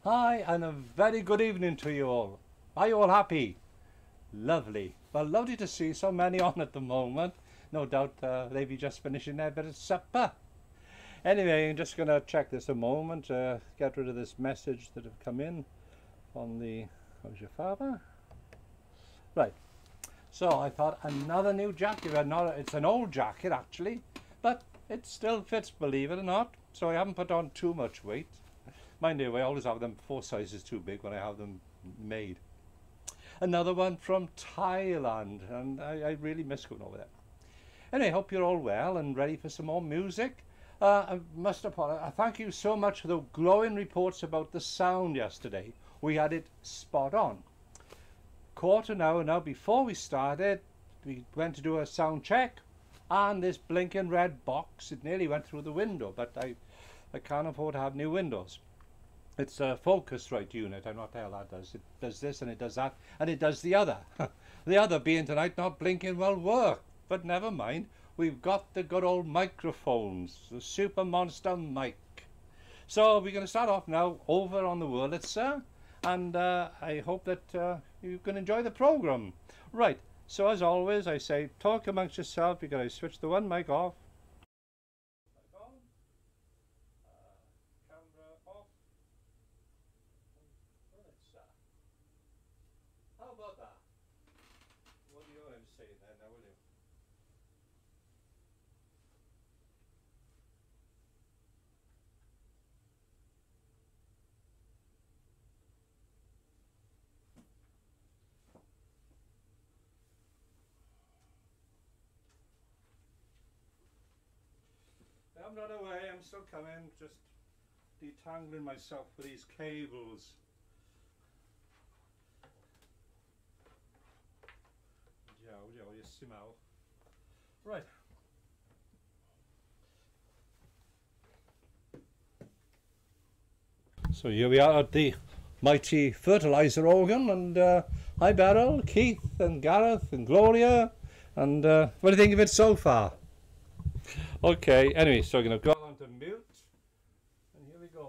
Hi, and a very good evening to you all. Are you all happy? Lovely. Well, lovely to see so many on at the moment. No doubt they be just finishing their bit of supper. Anyway, I'm just going to check this a moment, get rid of this message that have come in from the, how's your father? Right, so I thought another new jacket. It's an old jacket actually, but it still fits, believe it or not. So I haven't put on too much weight. Mind you, I always have them 4 sizes too big when I have them made. Another one from Thailand, and I really miss going over there. Anyway, I hope you're all well and ready for some more music. I must apologize. Thank you so much for the glowing reports about the sound yesterday. We had it spot on. Quarter hour now before we started, we went to do a sound check, and this blinking red box, it nearly went through the window, but I can't afford to have new windows. It's a Focusrite unit. I don't know what the hell that does. It does this and it does that and it does the other. The other being tonight not blinking will work. But never mind. We've got the good old microphones. The Super Monster mic. So we're going to start off now over on the Wurlitzer. And I hope that you can enjoy the program. Right. So as always I say talk amongst yourself. You're going to switch the one mic off. How about that? What are you going to say then, now, will you? I'm not away, I'm still coming, just detangling myself with these cables. You see now. Right. So here we are at the mighty fertilizer organ, and hi Beryl, Keith and Gareth and Gloria, and what do you think of it so far? Okay, anyway, so I'm going to go on to mute, and here we go.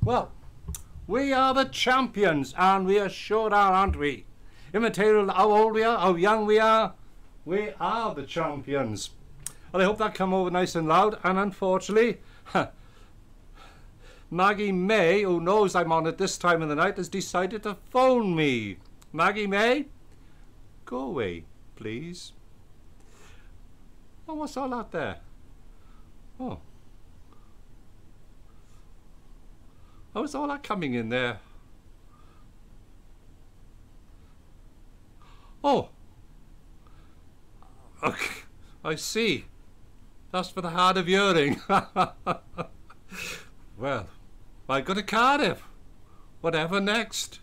Well, we are the champions, and we are sure are, aren't we? Immaterial how old we are, how young we are the champions. Well, I hope that come over nice and loud, and unfortunately, Maggie May, who knows I'm on at this time of the night, has decided to phone me. Maggie May, go away, please. Oh, what's all that there? Oh. How is all that coming in there? Oh. Okay, I see. That's for the hard of hearing. Well, I go to Cardiff. Whatever next?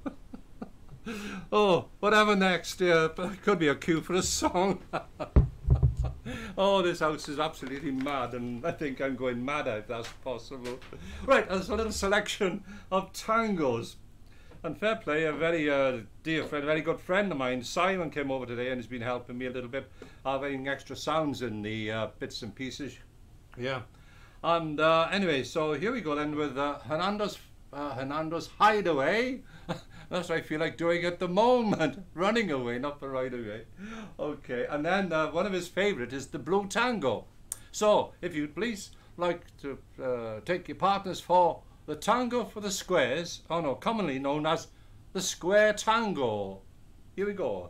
Oh, whatever next? Yeah, it could be a cue for a song. Oh, this house is absolutely mad, and I think I'm going mad if that's possible. Right, there's a little selection of tangos. And fair play, a very dear friend, a very good friend of mine, Simon, came over today and has been helping me a little bit, having extra sounds in the bits and pieces. Yeah. And anyway, so here we go then with Hernando's Hideaway. That's what I feel like doing at the moment. Running away, not the right away. Okay, and then one of his favourite is the Blue Tango. So, if you'd please like to take your partners for the Tango for the Squares, oh no, commonly known as the Square Tango. Here we go.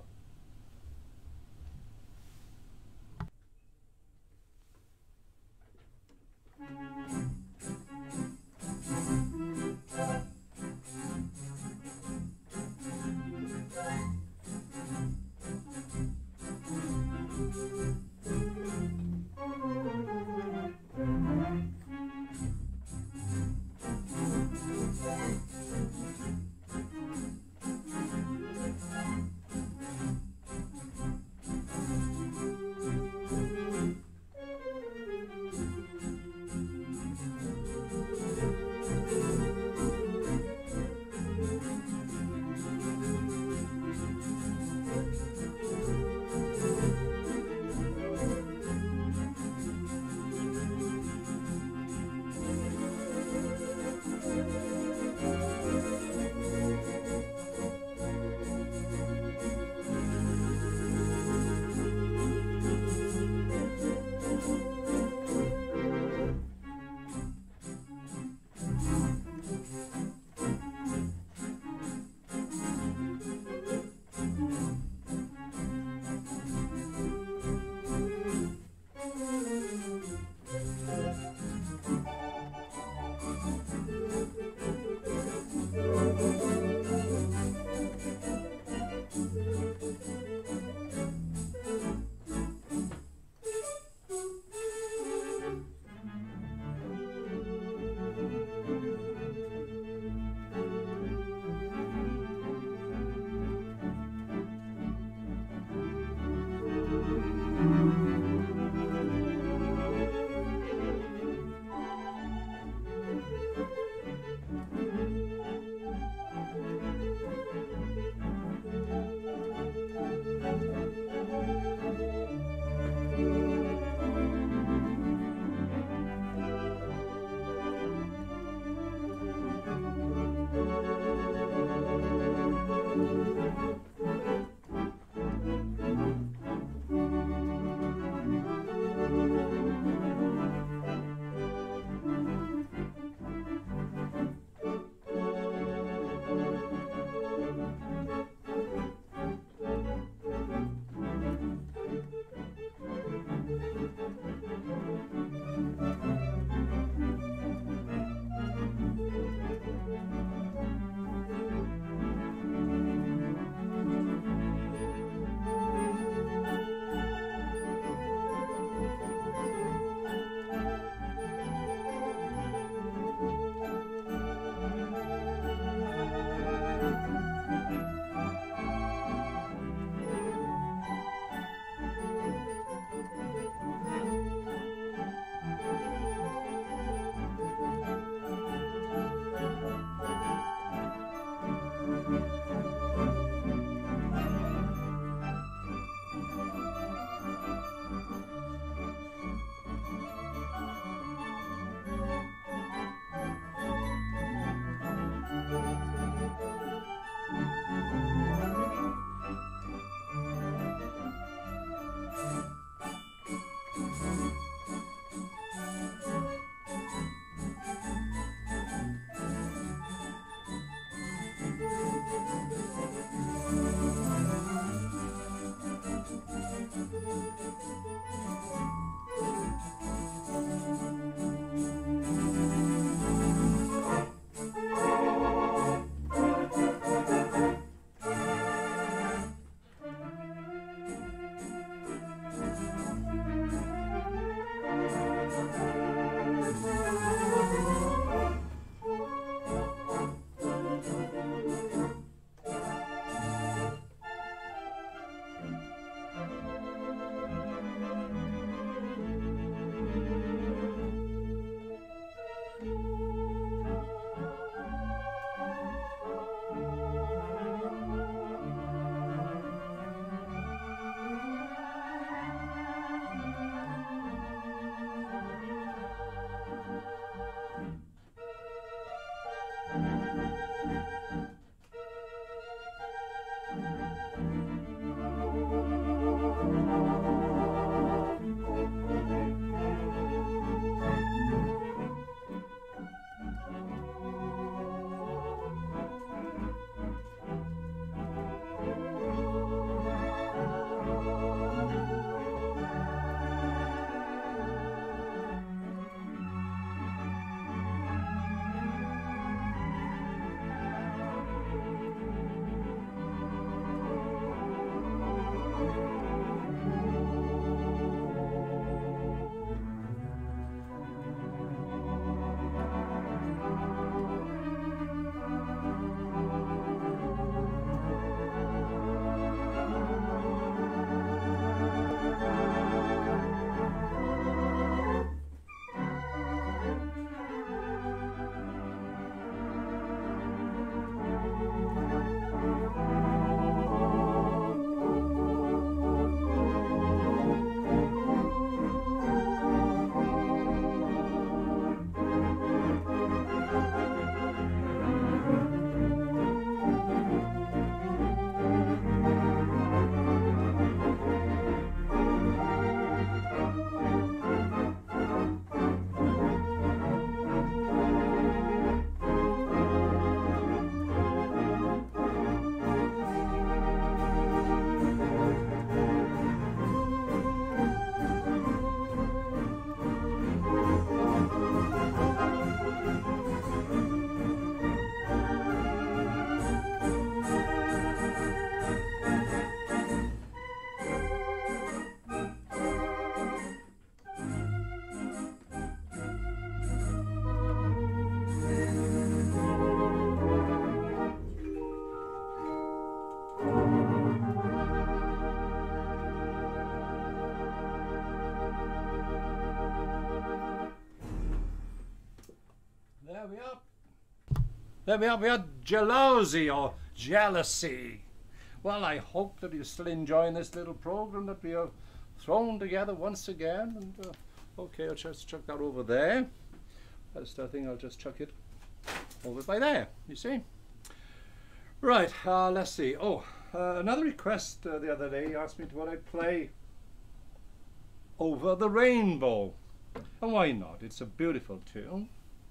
There we are jealousy or jealousy. Well, I hope that you're still enjoying this little program that we have thrown together once again. And okay, I'll just chuck that over there. First, I think I'll just chuck it over by there, you see. Right, let's see. Oh, another request the other day asked me would I play Over the Rainbow. And why not? It's a beautiful tune.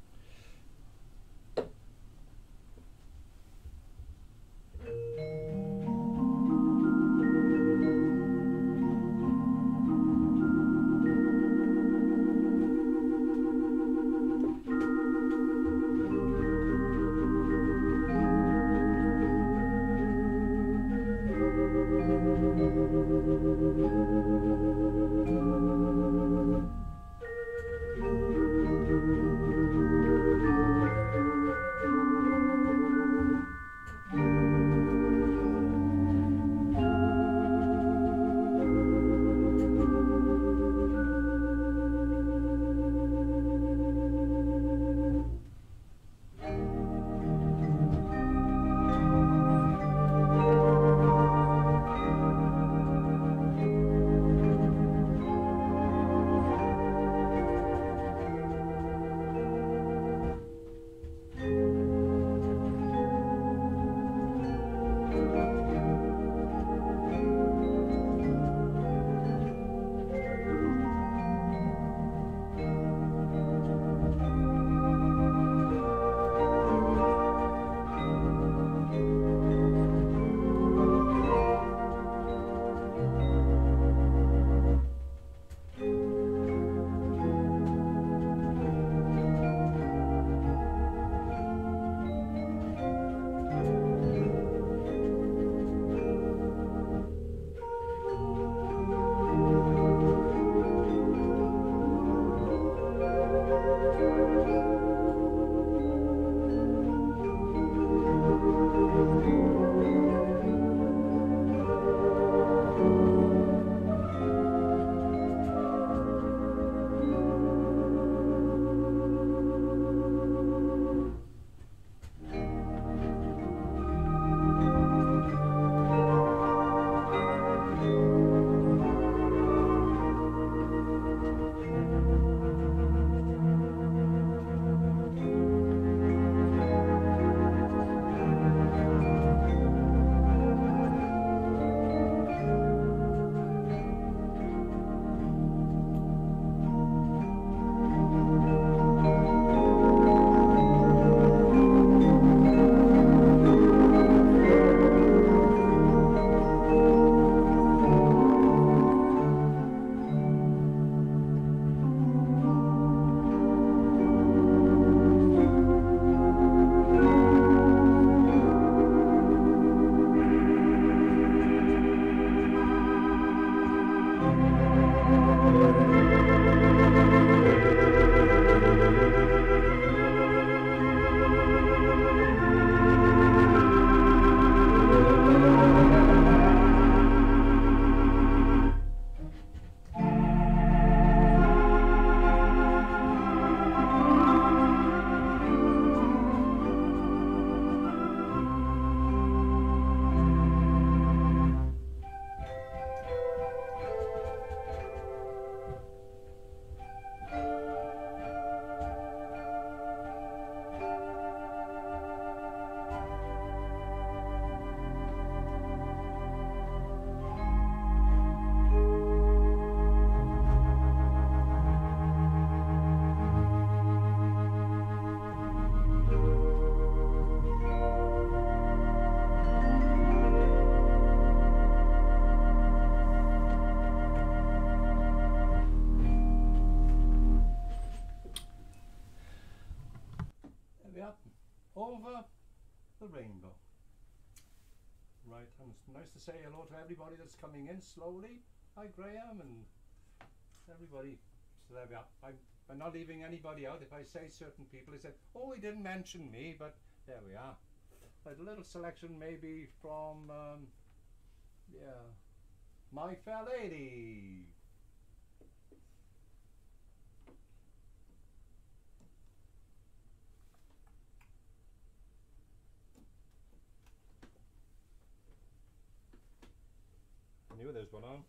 Over the Rainbow. Right, and it's nice to say hello to everybody that's coming in slowly. Hi Graham and everybody. So there we are. I'm not leaving anybody out. If I say certain people, they said, oh, he didn't mention me, but there we are. Right, a little selection maybe from, yeah, My Fair Lady. you. There's one on.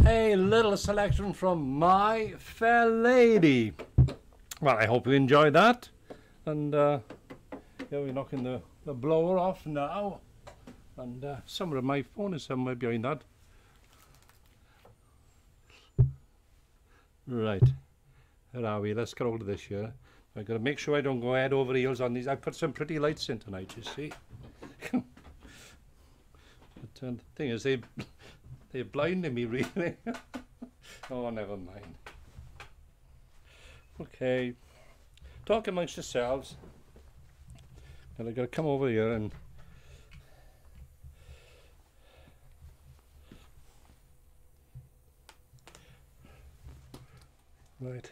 a little selection from My Fair Lady. Well, I hope you enjoyed that. And yeah, we're knocking the blower off now. And somewhere my phone is somewhere behind that. Right, where are we? Let's get hold of this here. I've got to make sure I don't go head over heels on these. I put some pretty lights in tonight, you see. But the thing is, they're blinding me, really. Oh, never mind. Okay, talk amongst yourselves. And I've got to come over here and right.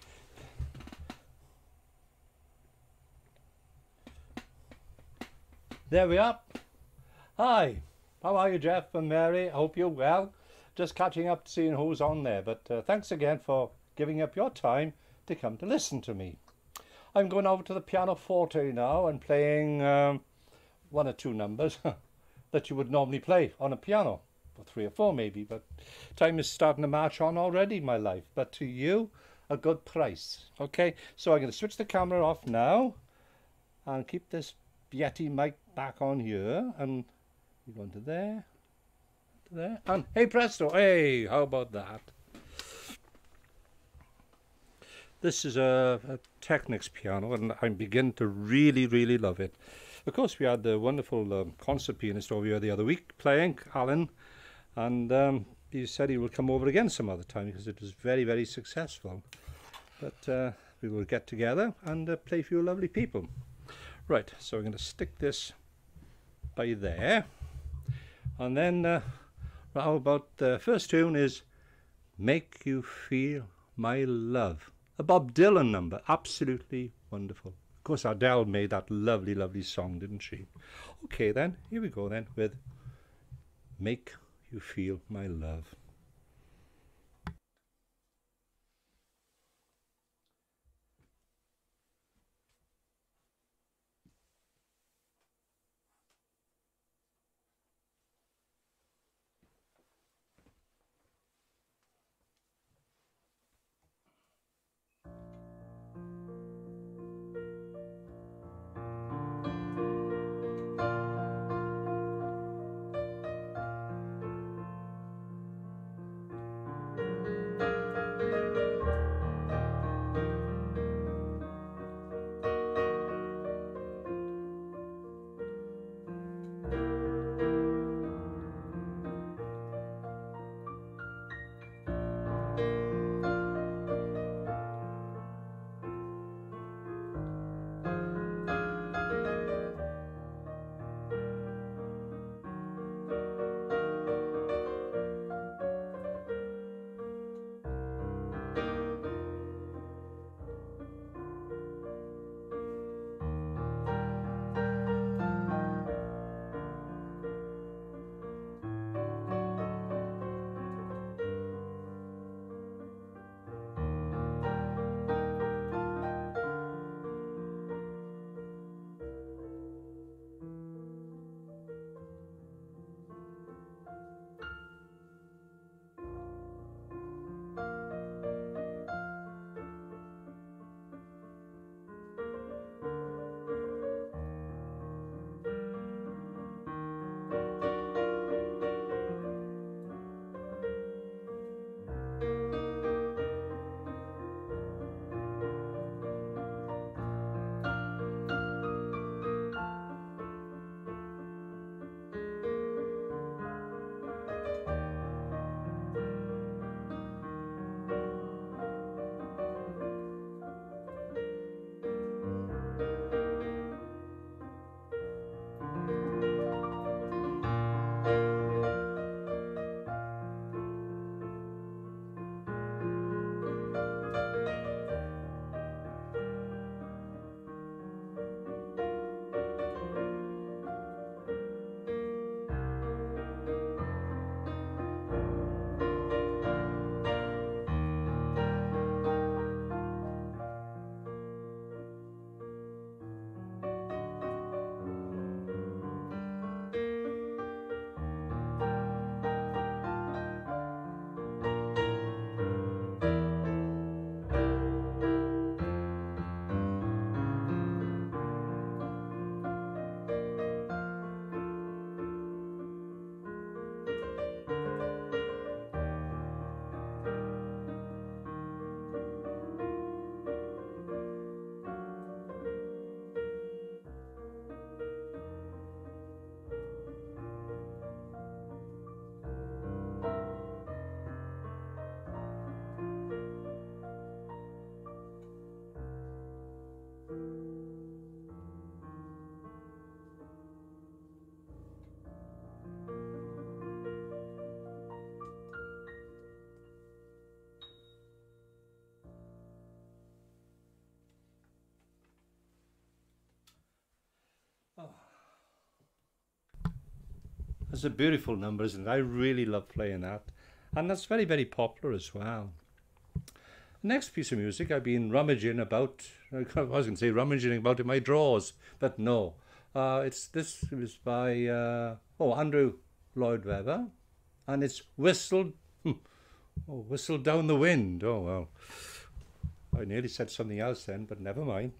There we are. Hi, how are you, Jeff and Mary? I hope you're well. Just catching up, seeing who's on there. But thanks again for giving up your time to come to listen to me. I'm going over to the pianoforte now and playing one or two numbers that you would normally play on a piano, or 3 or 4 maybe, but time is starting to march on already, my life. But to you, a good price. Okay, so I'm going to switch the camera off now and keep this Yeti mic back on here, and we're going to there, and hey presto, hey, how about that? This is a Technics piano, and I'm beginning to really love it. Of course, we had the wonderful concert pianist over here the other week playing, Alan, and he said he would come over again some other time because it was very successful. But we will get together and play for you lovely people. Right, so we're going to stick this by there, and then how about the first tune is Make You Feel My Love. A Bob Dylan number, absolutely wonderful. Of course, Adele made that lovely song, didn't she? Okay then, here we go then with Make You Feel My Love. It's a beautiful number, isn't it? I really love playing that. And that's very, very popular as well. Next piece of music I've been rummaging about. I was going to say rummaging about in my drawers, but no. This was by Andrew Lloyd Webber, and it's Whistle Down the Wind. Oh well, I nearly said something else then, but never mind.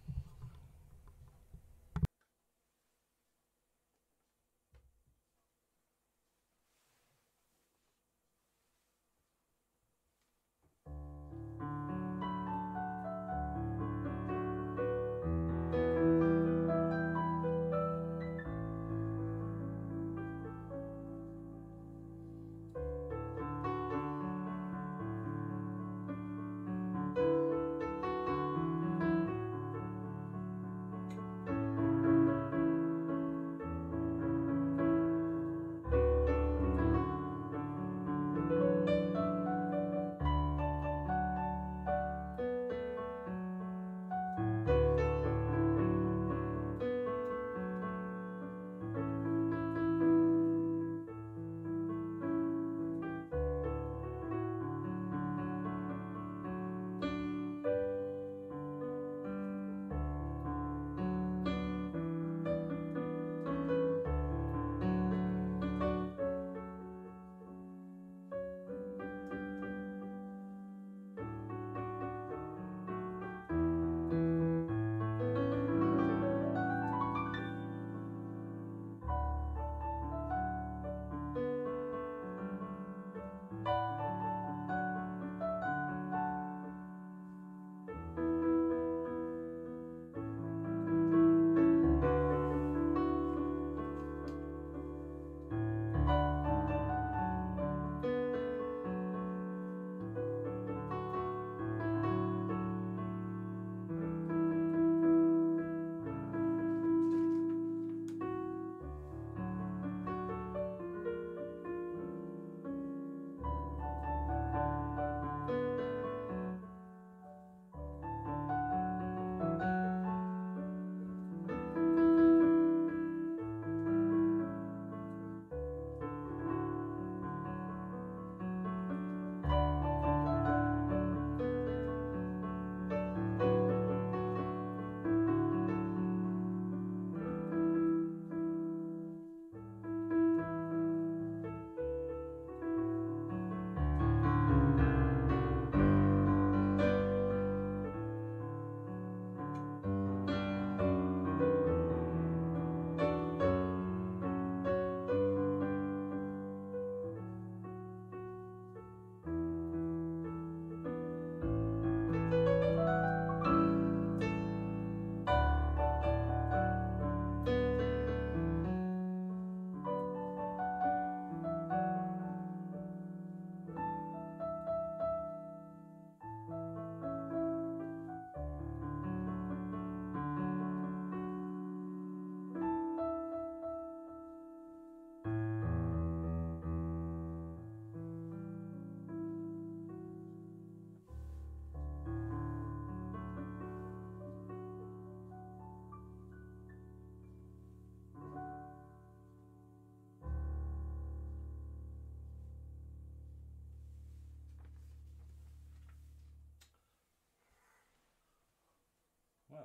Well,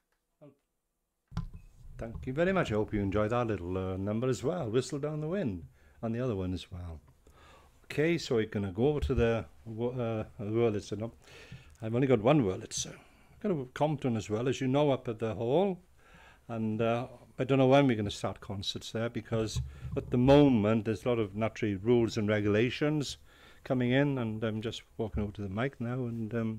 thank you very much. I hope you enjoyed that little number as well, Whistle Down the Wind, and the other one as well. Okay, so we're going to go over to the Wurlitzer. No, I've only got one Wurlitzer. I've got a Compton as well, as you know, up at the hall. And I don't know when we're going to start concerts there, because at the moment there's a lot of naturally rules and regulations coming in, and I'm just walking over to the mic now, and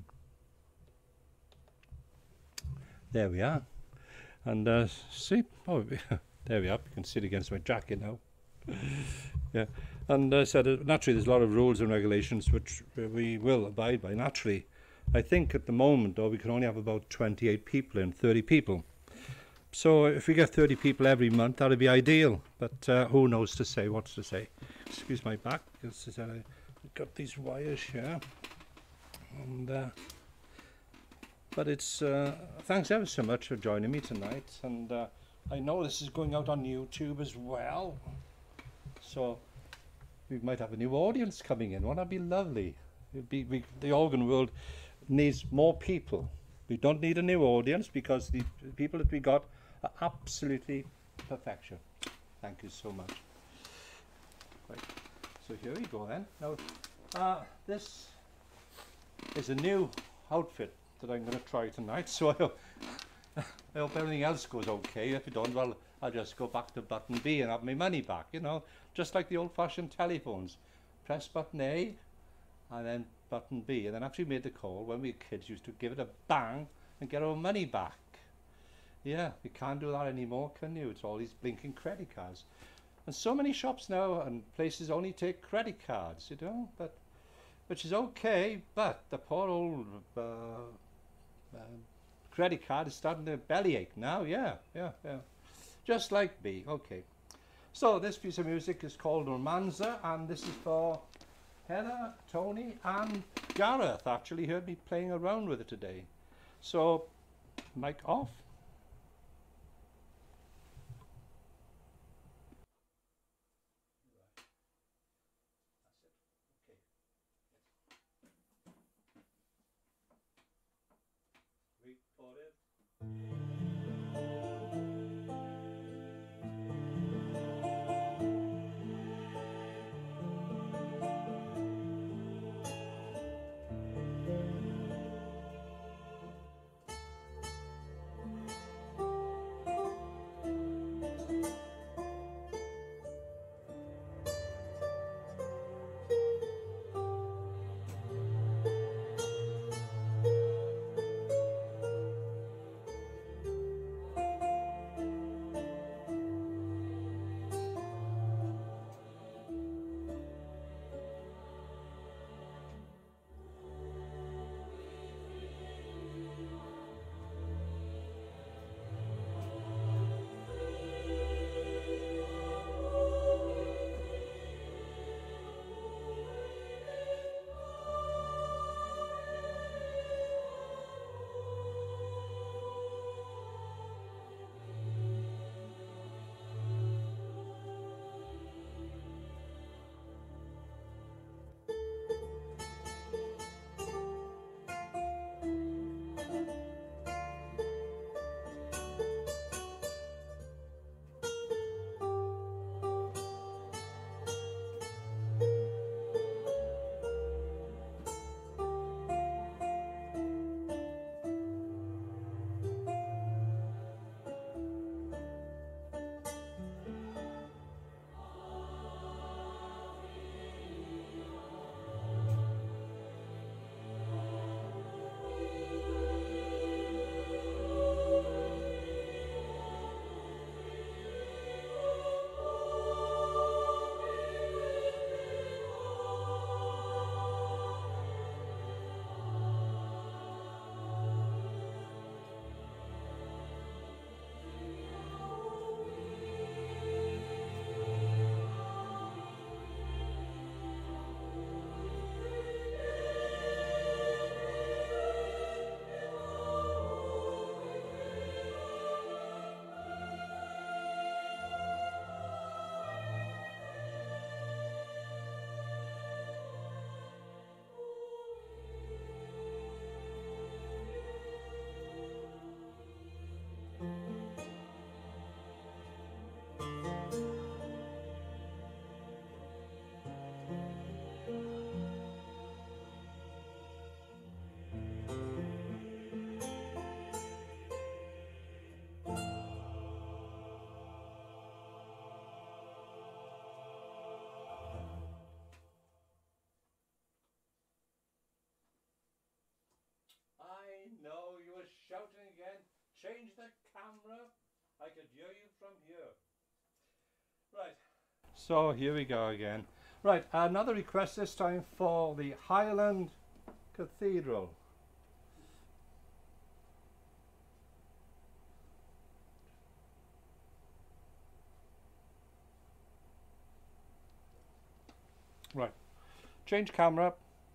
there we are. And see, oh, there we are. You can see it against my jacket now. Yeah, and I said naturally there's a lot of rules and regulations which we will abide by. Naturally, I think at the moment, though, we can only have about 28 people in, 30 people. So if we get 30 people every month, that would be ideal. But who knows to say, what's to say. Excuse my back, because I've got these wires here. And but it's thanks ever so much for joining me tonight. And I know this is going out on YouTube as well. So we might have a new audience coming in. Won't that be lovely? The organ world needs more people. We don't need a new audience because the people that we got are absolutely perfection. Thank you so much. Right. So here we go then. Now, this is a new outfit that I'm going to try tonight. So I hope everything else goes okay. If it don't, well, I'll just go back to button B and have my money back, you know, just like the old-fashioned telephones. Press button A and then button B, and then after you made the call, when we were kids, used to give it a bang and get our money back. Yeah, you can't do that anymore, can you? It's all these blinking credit cards. And so many shops now and places only take credit cards, you know, but which is okay, but the poor old credit card is starting to bellyache now. Yeah. Just like me. Okay. So this piece of music is called Romanza, and this is for Heather, Tony, and Gareth. Actually heard me playing around with it today. So, mic off. No, you were shouting again. Change the camera. I could hear you from here. Right. So here we go again. Right, another request this time for the Highland Cathedral. Right. Change camera.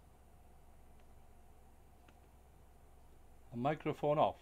Microphone off.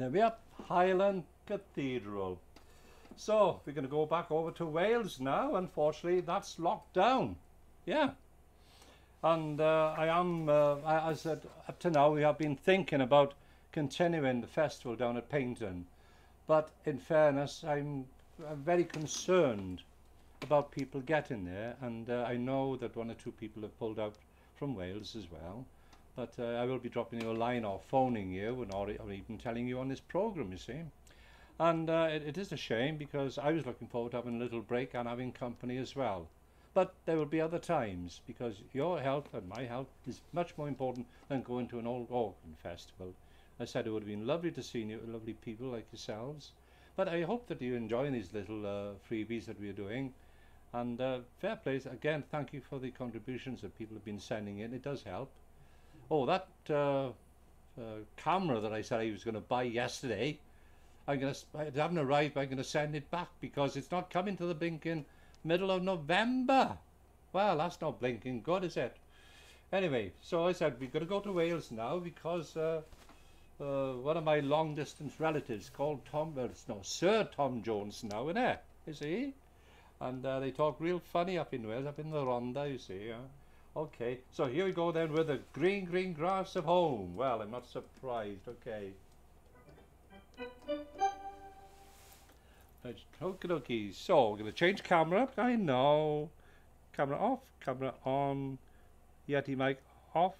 There we are, Highland Cathedral. So we're going to go back over to Wales now. Unfortunately, that's locked down. Yeah. And I am, as I said, up to now we have been thinking about continuing the festival down at Paignton. But in fairness, I'm very concerned about people getting there, and I know that one or two people have pulled out from Wales as well. But I will be dropping you a line or phoning you, or even telling you on this programme, you see. And it is a shame, because I was looking forward to having a little break and having company as well. But there will be other times, because your health and my health is much more important than going to an old organ festival. I said it would have been lovely to see you, lovely people like yourselves. But I hope that you're enjoying these little freebies that we're doing. And fair play, again, thank you for the contributions that people have been sending in. It does help. Oh, that camera that I said I was going to buy yesterday, it hasn't arrived, but I'm going to send it back because it's not coming to the blinking middle of November. Well, that's not blinking good, is it? Anyway, so I said we're going to go to Wales now because one of my long distance relatives called Sir Tom Jones now, innit? You see? And they talk real funny up in Wales, up in the Rhondda, you see. Okay, so here we go then with the green, green grass of home. Well, I'm not surprised, okay. Okie dokie, so we're going to change camera. I know. Camera off, camera on, Yeti mic off.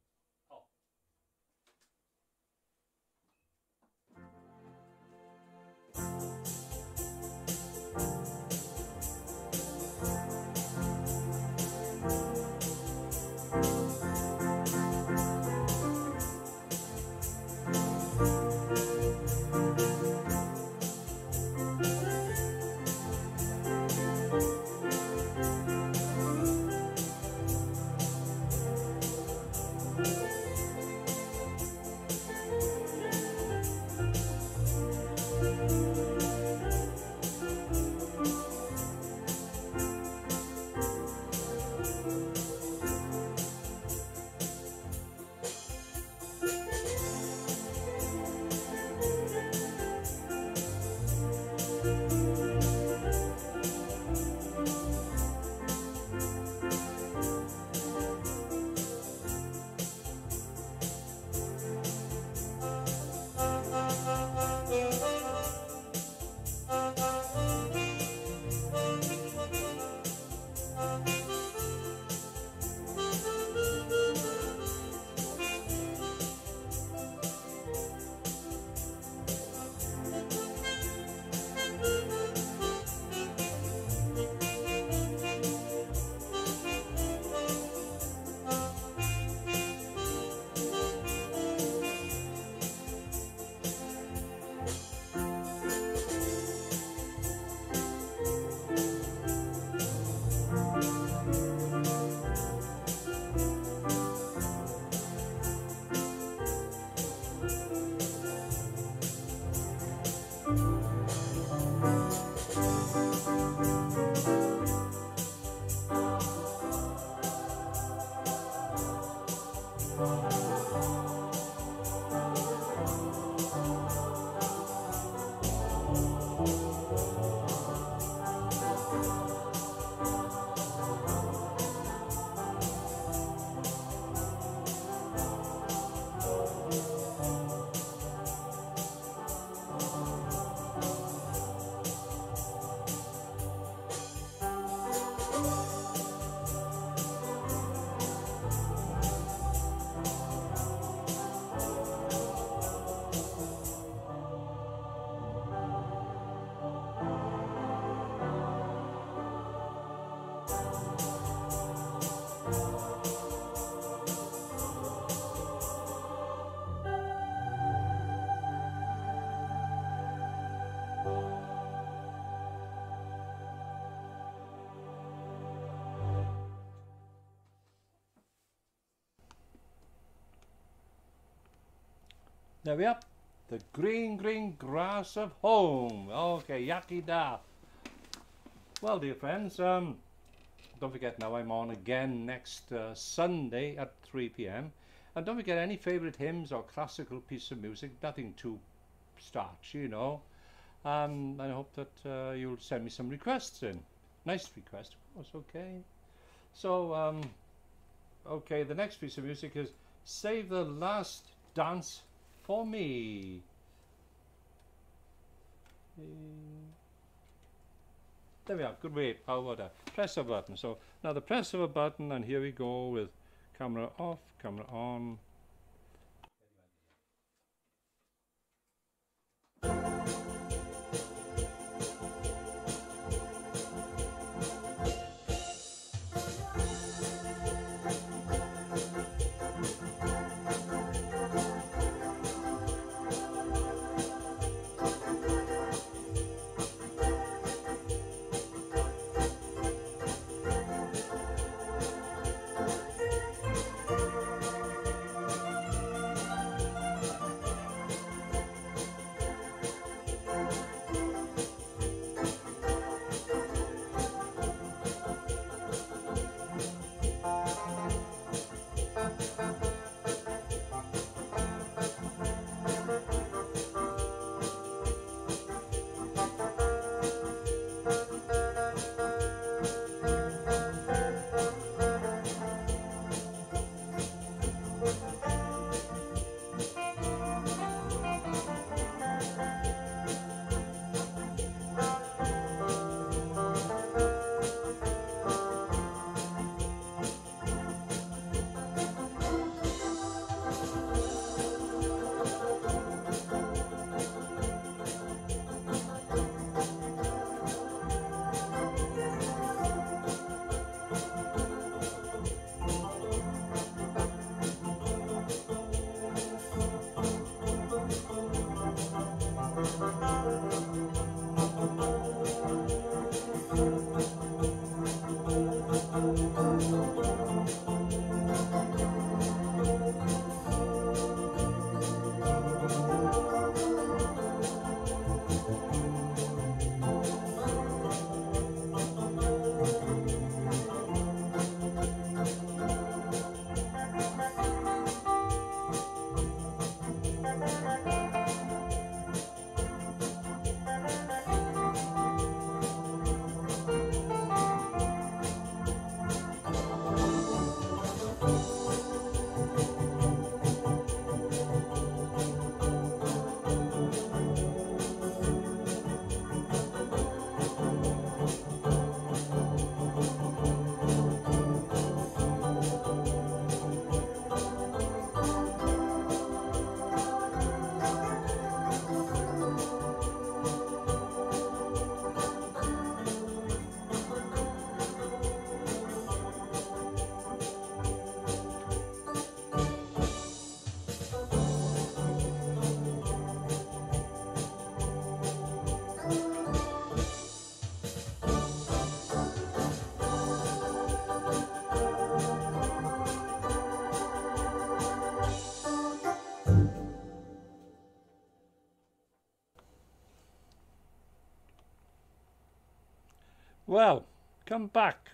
There we are, the green, green grass of home. Okay, yaki da. Well, dear friends, don't forget now I'm on again next Sunday at 3 p.m. And don't forget any favourite hymns or classical piece of music, nothing too starch, you know. I hope that you'll send me some requests in. Nice request, of course, okay. So, okay, the next piece of music is Save the Last Dance for Me. There we are, good way, how about that? Press a button. So now the press of a button, and here we go with camera off, camera on. Well, come back.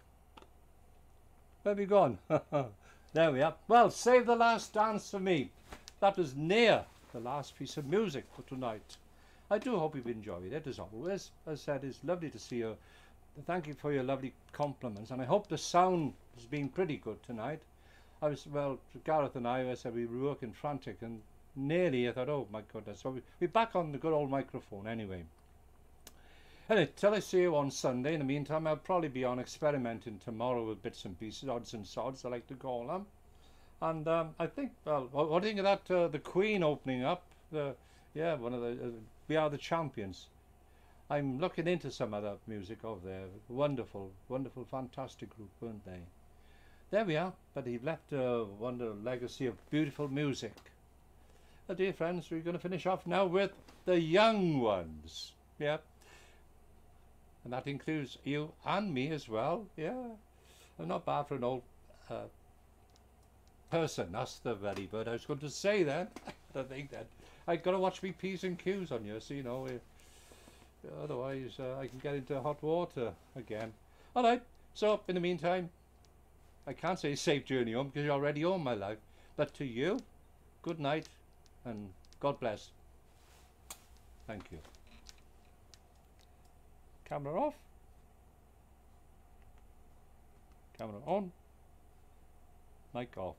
Where have you gone? There we are. Well, Save the Last Dance for Me. That was near the last piece of music for tonight. I do hope you've enjoyed it, as always. As I said, it's lovely to see you. Thank you for your lovely compliments, and I hope the sound has been pretty good tonight. Gareth and I said we were working frantic, and nearly I thought, oh my goodness. So we're back on the good old microphone anyway. Anyway, till I see you on Sunday. In the meantime, I'll probably be on experimenting tomorrow with bits and pieces, odds and sods, I like to call them. And I think, well, what do you think of that? The Queen opening up. One of the We Are the Champions. I'm looking into some other music over there. Wonderful, wonderful, fantastic group, weren't they? There we are. But he left a wonderful legacy of beautiful music. Well, dear friends, we're going to finish off now with the young ones. Yeah. And that includes you and me as well. Yeah. I'm not bad for an old person. That's the very word I was going to say then. I think that I've got to watch me P's and Q's on you, so you know, otherwise I can get into hot water again. All right. So in the meantime, I can't say safe journey home because you're already home, my life. But to you, good night and God bless. Thank you. Camera off. Camera on. Mic off.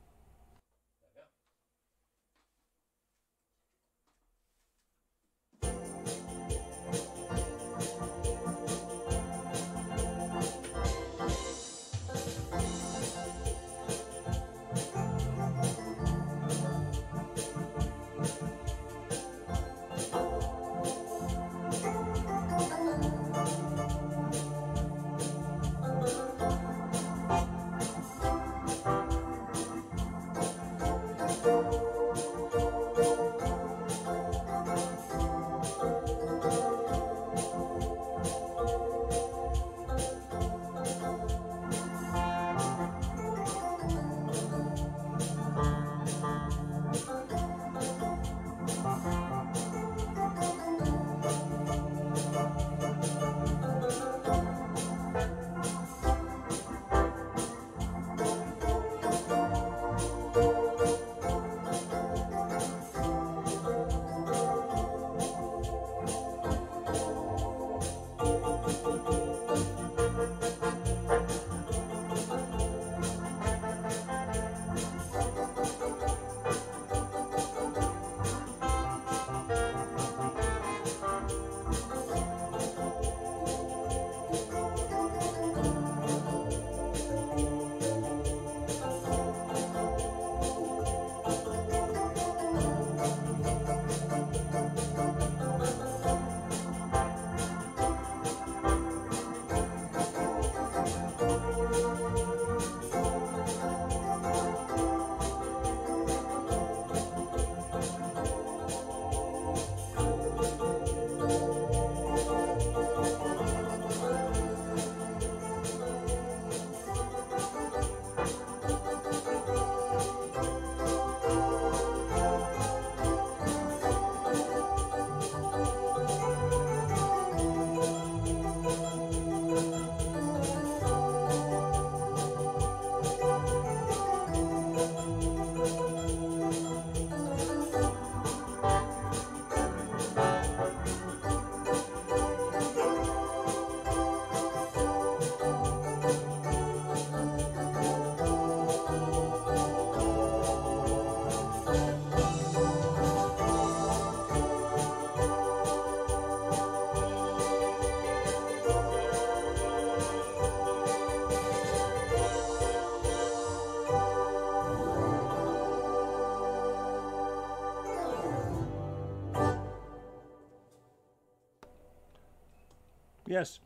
Yes.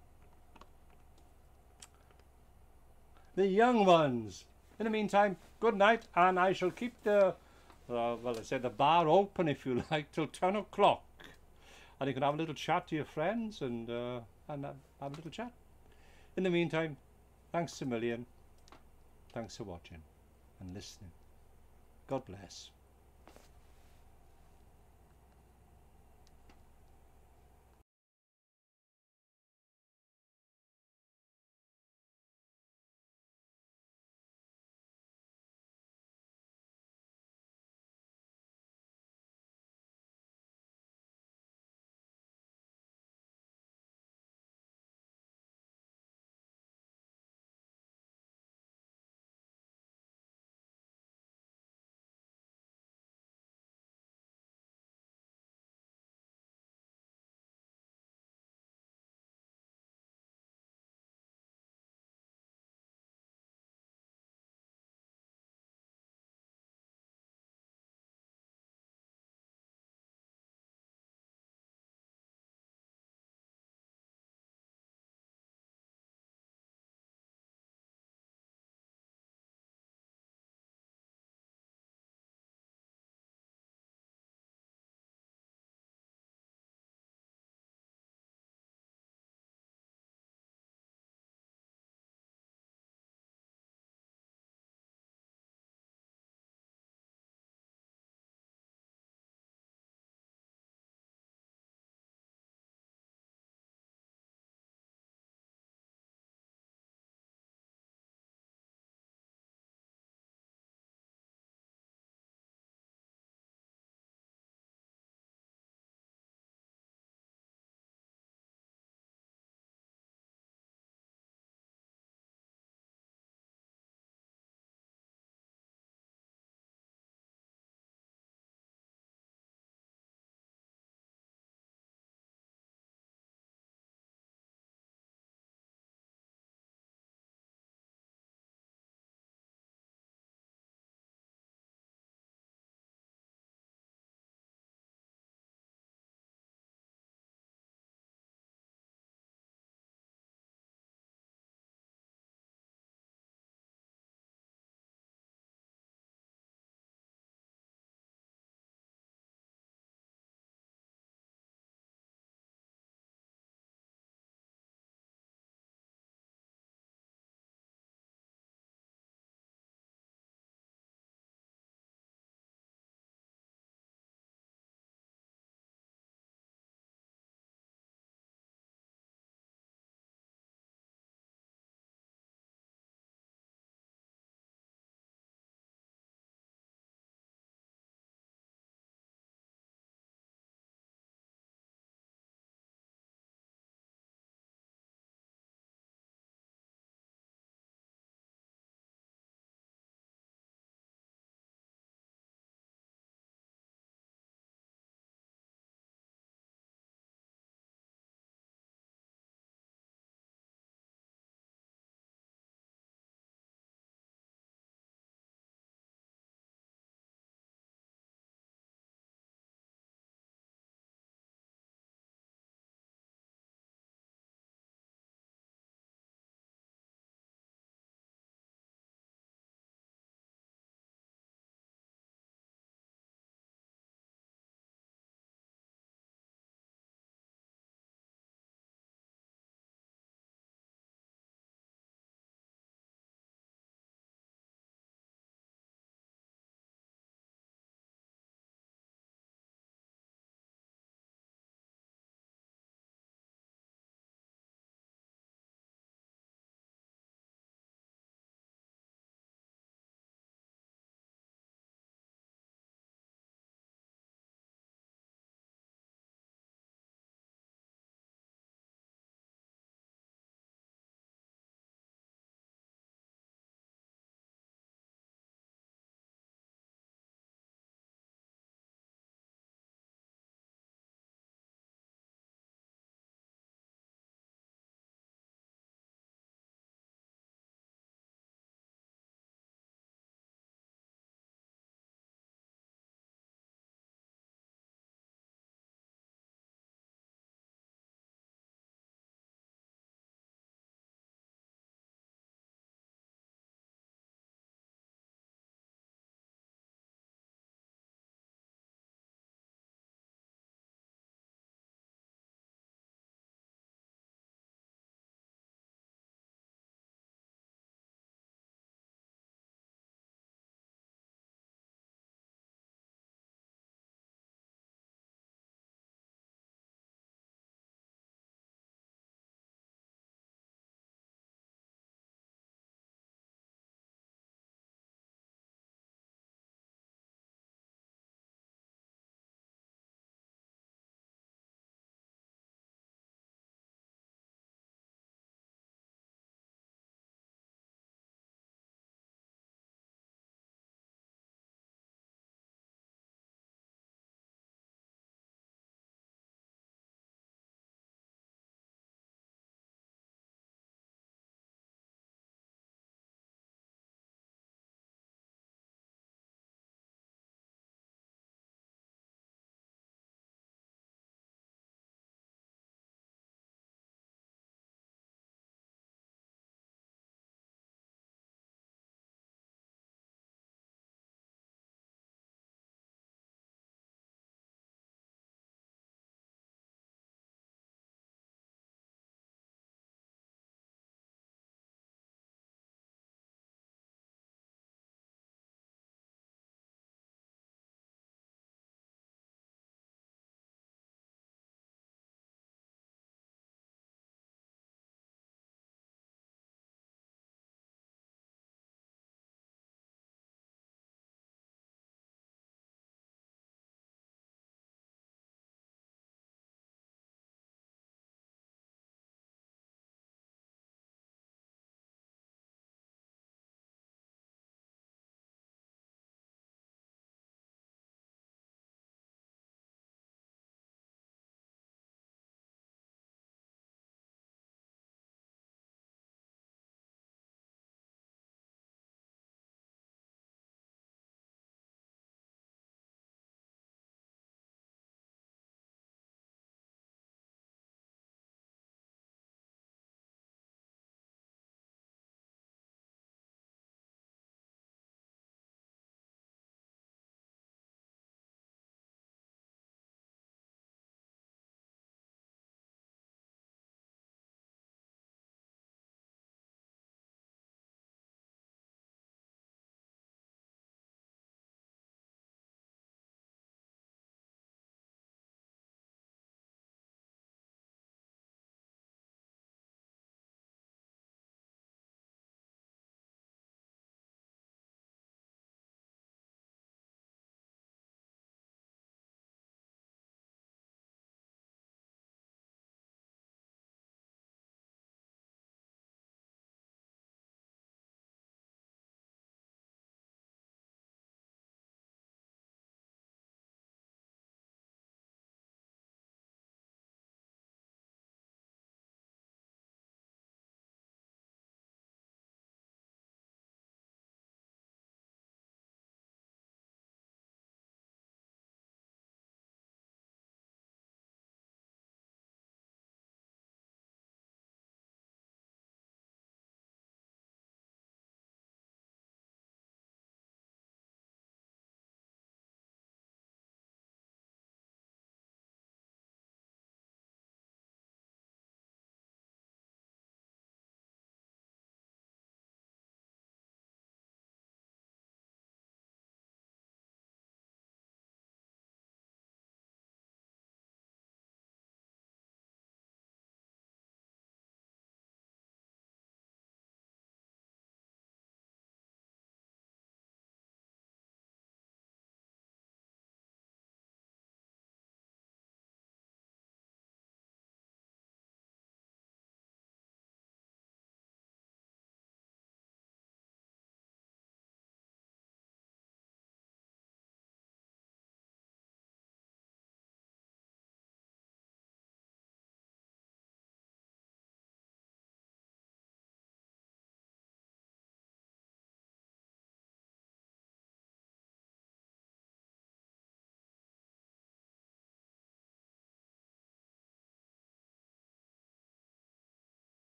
The young ones. In the meantime, good night, and I shall keep the, well, I said the bar open, if you like, till 10 o'clock. And you can have a little chat to your friends and have a little chat. In the meantime, thanks a million. Thanks for watching and listening. God bless.